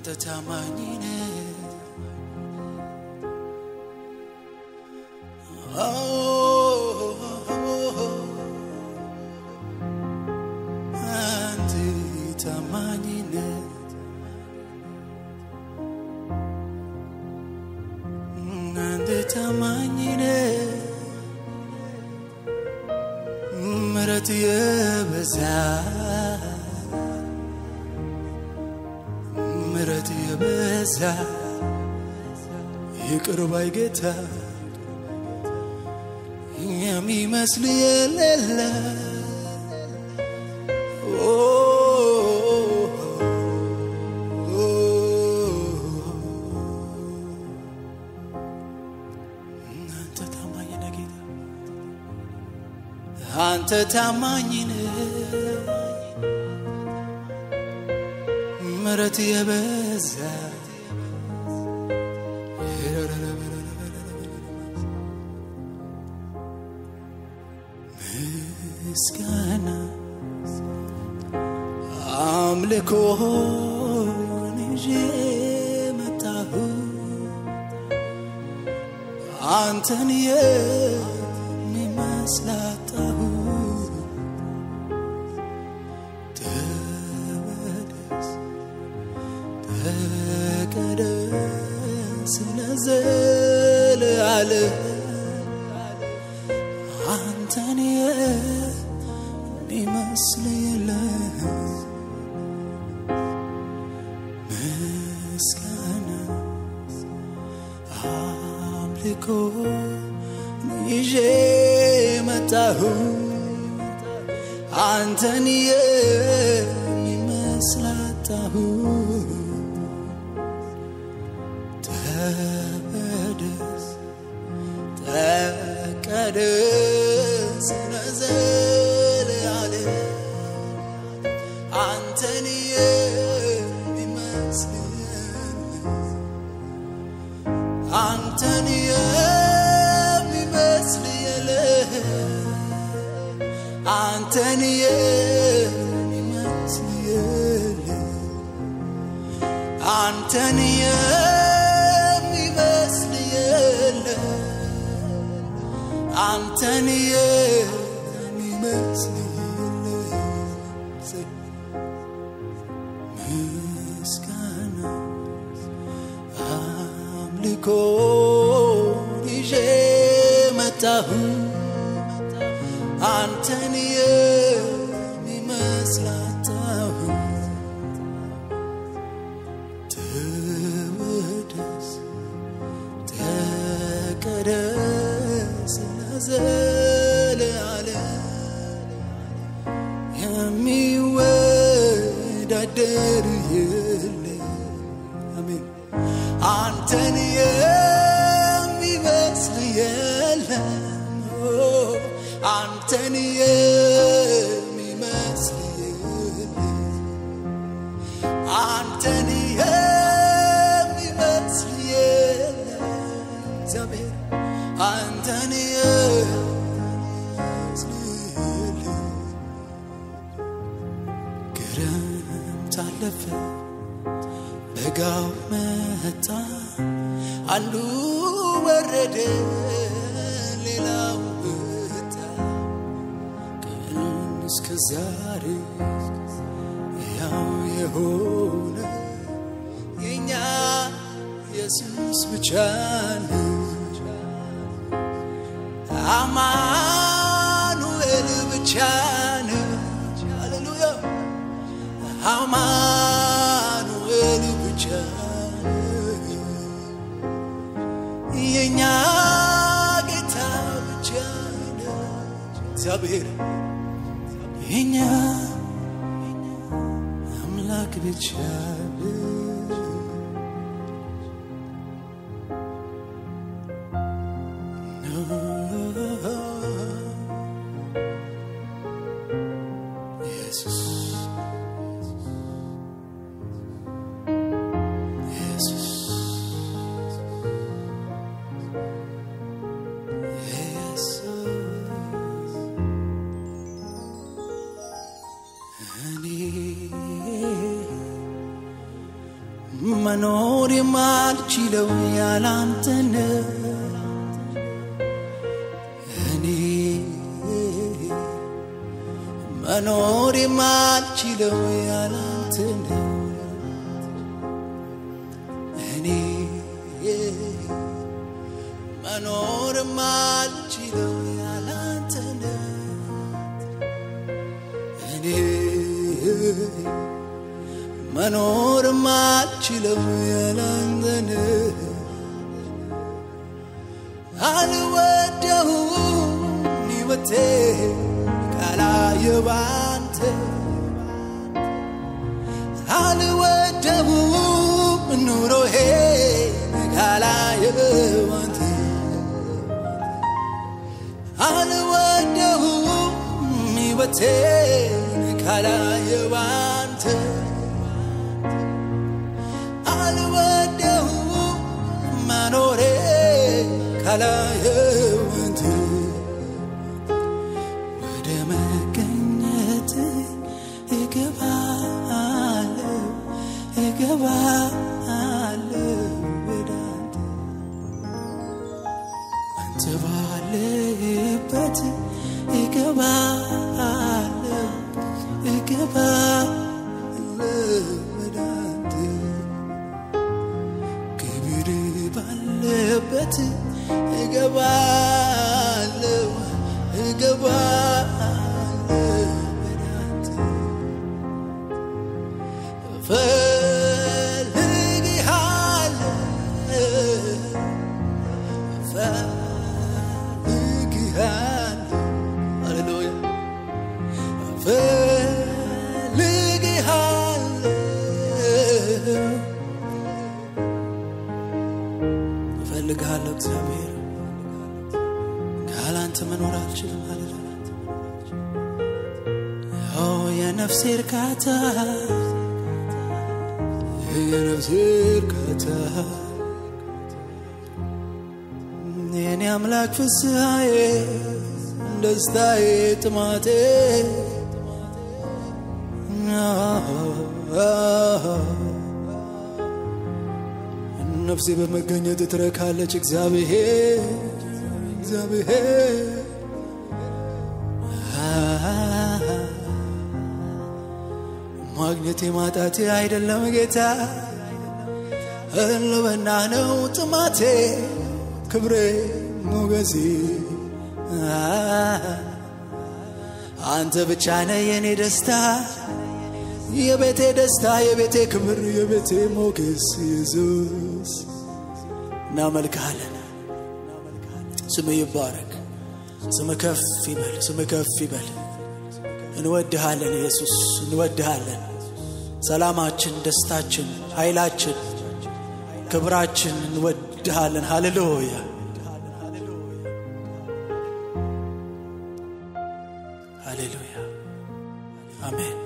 አንተ ታማኝ ነህ አንተ ታማኝ ነህ አንተ ታማኝ ነህ ምሕረት የበዛ ምሕረት የበዛ ይቅር ባይ ጌታ የሚመስል የሌለ አንተ ታማኝ ነህ ጌታ አንተ ታማኝ ነህ ምሕረት የበዛ ምስጋና አምልኮ ይዤ መጣሁ አንተን የሚመስል አጣሁ ተቀደስ ለዘለዓለም አንተን የሚመስል የለም ምስጋና አምልኮ ይዤ መጣሁ አንተን የሚመስል አጣሁ ተቀደስ ለዘለዓለም አንተን የሚመስል አንተን የሚመስል የለም አንተን የሚመስል የለም አንተን የሚመስል የለም አንተን የሚመስል የለም ምስጋና አምልኮ ይዤ መጣሁ አንተን የሚመስል አጣሁ ተወደስ ተቀደስ ለዘለዓለም የሚወዳደር የለም አሜን አንተን የሚመስል የለም አንተን የሚመስል የለም አንተን የሚመስል የለም እግዚአብሔር አንተን የሚመስል የለም ክረምት አለፈ በጋው መጣ አንዱ ወረደ ሌላው ወጣ ቀን እስከ ዛሬ ያው የሆነ የኛ ኢየሱስ ብቻ ነው አማኑኤል ብቻ ነው ሃሌሉያ አማኑኤል ብቻ ነው የኛ ጌታ ብቻ ነው እግዚአብሔር የኛ አምላክ ብቻ ነው መኖር የማልችለው ያላንተን እኔ መኖር የማልችለው ያላንተን እኔ መኖር የማልችለው ያላንተን እኔ መኖር የማልችለው ያላንተን አልወደሁም ሕይወቴ ካላየሁ ባንተ አልወደሁም ኑሮዬ ካላየሁ ባንተ አልወደሁም ሕይወቴ ካላየሁ ባንተ አልወደሁም መኖሬ ካላየሁ ባንተ ወደ መገኘት እገባለሁ ወደ አንተ ባለህበት እገባለሁ ወደ አንተ ክብር ባለበት እገባለሁ ወደ አንተ እፈልግሃለሁ እግዚአብሔር ካላንተ መኖር አልችልም የነፍሴ እርካታ የኔ አምላክ ፍስሐዬ ደስታዬ ጥማቴ ነፍሴ በመገኘት ትረካለች እግዚአብሔር ማግኘቴ ማጣቴ አይደለም ጌታ ህልውና ነው ጥማቴ ክብሬ ሞገሴ አንተ ብቻ ነህ የኔ ደስታ የቤቴ ደስታ የቤቴ ክብር የቤቴ ሞገስ ኢየሱስ እናመልክሃለን ስምህ ይባረክ ስምህ ከፍ ይበል እንወድሃለን ኢየሱስ እንወድሃለን ሰላማችን ደስታችን ኃይላችን ክብራችን እንወድሃለን ሃሌሉያ ሃሌሉያ አሜን